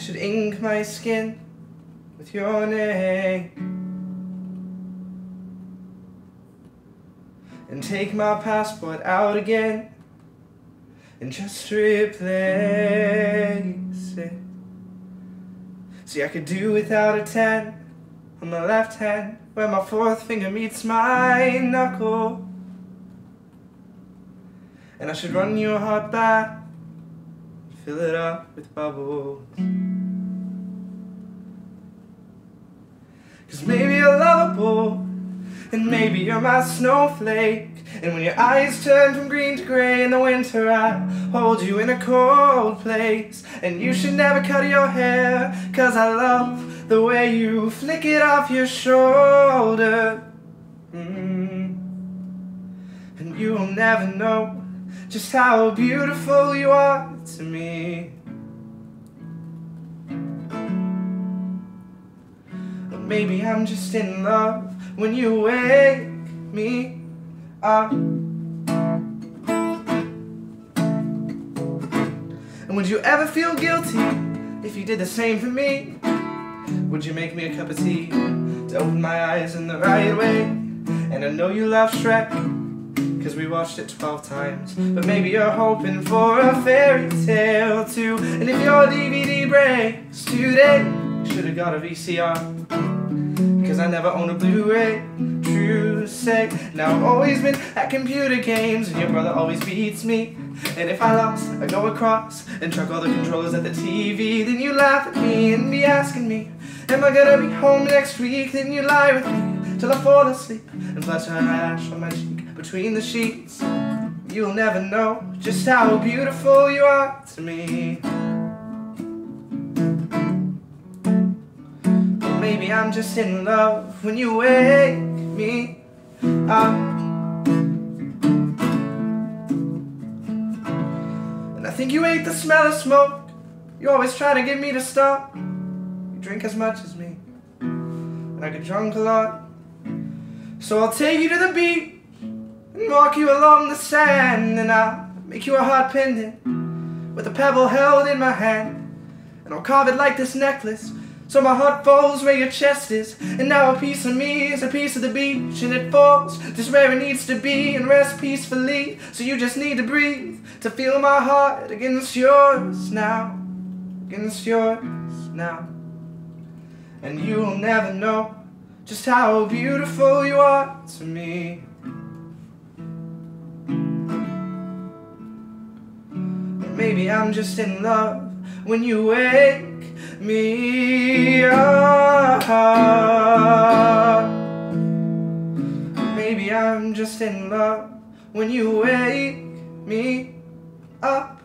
should ink my skin with your name and take my passport out again and just replace it. See, I could do without a 10 on my left hand where my fourth finger meets my knuckle. And I should run your heart back, fill it up with bubbles. 'Cause maybe you're lovable, and maybe you're my snowflake. And when your eyes turn from green to gray in the winter, I hold you in a cold place. And you should never cut your hair, 'cause I love the way you flick it off your shoulder. And you'll never know just how beautiful you are to me. Or maybe I'm just in love when you wake me up. And would you ever feel guilty if you did the same for me? Would you make me a cup of tea to open my eyes in the right way? And I know you love Shrek, 'cause we watched it 12 times. But maybe you're hoping for a fairy tale too. And if your DVD breaks today, you should've got a VCR, 'cause I never own a Blu-ray. True say, now I've always been at computer games, and your brother always beats me. And if I lost, I go across and chuck all the controllers at the TV. Then you laugh at me and be asking me, am I gonna be home next week? Then you lie with me till I fall asleep and flush an ash on my cheek between the sheets. You'll never know just how beautiful you are to me. Or maybe I'm just in love when you wake me up. And I think you hate the smell of smoke. You always try to get me to stop. You drink as much as me, and I get drunk a lot. So I'll take you to the beach and walk you along the sand, and I'll make you a heart pendant with a pebble held in my hand. And I'll carve it like this necklace, so my heart falls where your chest is. And now a piece of me is a piece of the beach, and it falls just where it needs to be and rests peacefully. So you just need to breathe to feel my heart against yours now, against yours now. And you'll never know just how beautiful you are to me. Maybe I'm just in love when you wake me up. Maybe I'm just in love when you wake me up.